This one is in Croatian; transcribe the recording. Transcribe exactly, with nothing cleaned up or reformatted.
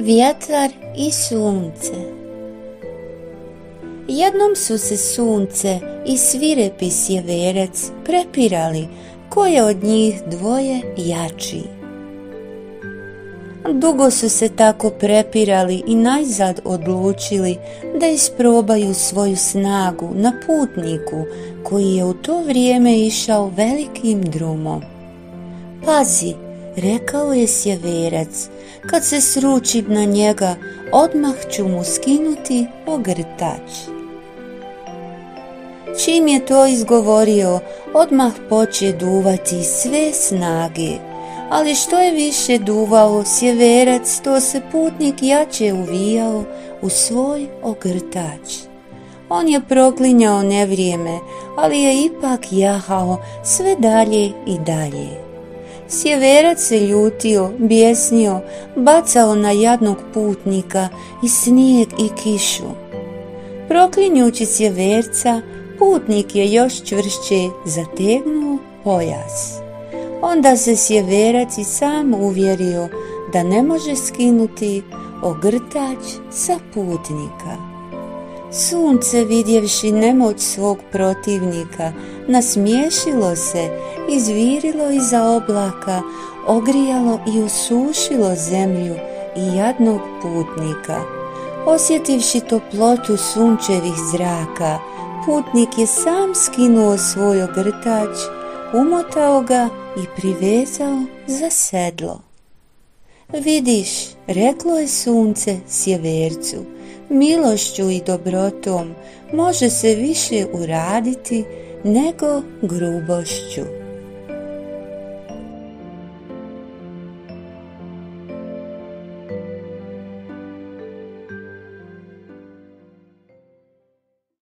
Vjetar i sunce. Jednom su se sunce i svirepi sjeverec prepirali ko je od njih dvoje jači. Dugo su se tako prepirali i najzad odlučili da isprobaju svoju snagu na putniku koji je u to vrijeme išao velikim drumom. Pazi, rekao je sjeverac, kad se sručim na njega, odmah ću mu skinuti ogrtač. Čim je to izgovorio, odmah poče duvati sve snage, ali što je više duvao sjeverac, to se putnik jače uvijao u svoj ogrtač. On je proklinjao nevrijeme, ali je ipak jahao sve dalje i dalje. Sjeverac se ljutio, bijesnio, bacao na jadnog putnika i snijeg i kišu. Proklinjući sjeverca, putnik je još čvršće zategnuo pojas. Onda se sjeverac i sam uvjerio da ne može skinuti ogrtač sa putnika. Sunce, vidjevši nemoć svog protivnika, nasmiješilo se, izvirilo iza oblaka, ogrijalo i usušilo zemlju i jadnog putnika. Osjetivši toplotu sunčevih zraka, putnik je sam skinuo svoj ogrtač, umotao ga i privezao za sedlo. Vidiš, reklo je sunce sjevercu, milošću i dobrotom može se više uraditi nego grubošću.